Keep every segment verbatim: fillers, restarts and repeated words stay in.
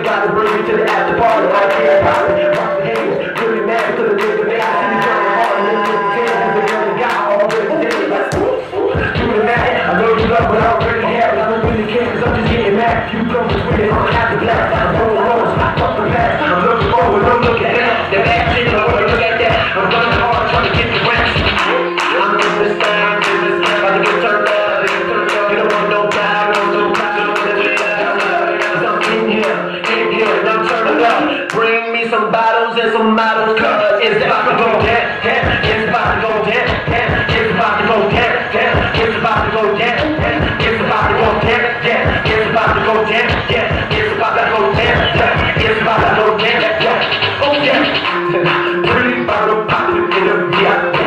about to bring me to the after party. Like yeah, poppin', rock the haters, really mad because the nigga made I see me going hard and then put the hands cause the girl got all the day. Like, do the mad, I know you love but I don't really have it. I don't really care cause I'm just getting mad. You come with it, I'm happy black. I'm going rolls, fuck the past. I'm looking forward, don't look at that. The bad shit, I wanna look at that. I'm running hard, trying to get the rest. I'm in this time, in this time, about to get turned up. You don't want no time, no no time, no no time. I'm in here, in here, and I'm turning up. Bring me some bottles and some models, cause it's about to go down, down. It's about to go down, down. It's about to go down, down. It's about to go down, down. It's about to go down, down. It's about to go down, down. It's about to go down, down. It's about to go down, down. Oh yeah. Pretty bottle poppin' in the V I P.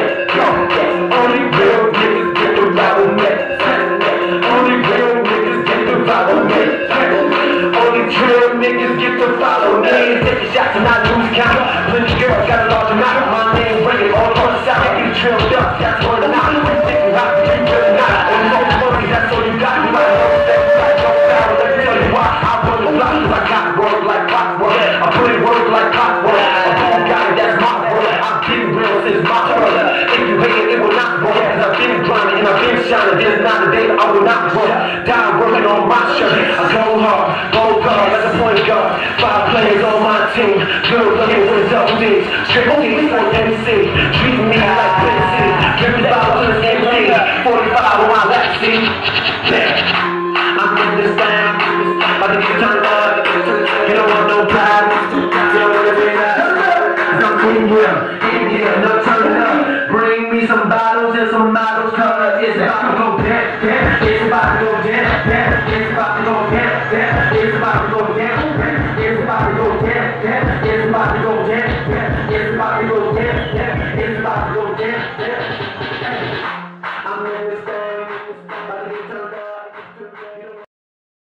Only real niggas get the vibe on me. Only real niggas get the vibe on me. Only real niggas get to follow me. Taking shots and not lose count. Plenty girls got a large amount. My name ringing all on the side. Get trilled up, that's what I'm not. I'm thinking how to drink really not. Only know the money, that's all you got. You might know that like no battle. Let me tell you why. I run the block cause I got work like clockwork. I put in work like clockwork. I don't got it, that's my work. I'm getting real since my birth. If you hate it, it will not work. Cause I've been grinding and I've been shining. There's not a day I will not work. Die working on my shirt. I go hard, go guard like a point guard. Five players on my team. Good looking with double D's. Triple D's on M C. Treating me like Quincy. Dripping bottles to the M C. forty-five on my lap seat. Yeah. I'm in this time. About to get turned up. You don't want no pride. You don't want to be that. I'm in here, in here, no turning up. Bring me some bottles and some models, cause it's about to go down, down. It's about to go down, down. It's about to go down, down. It's about to go down, down. It's about to go down, down. It's about to go down, down.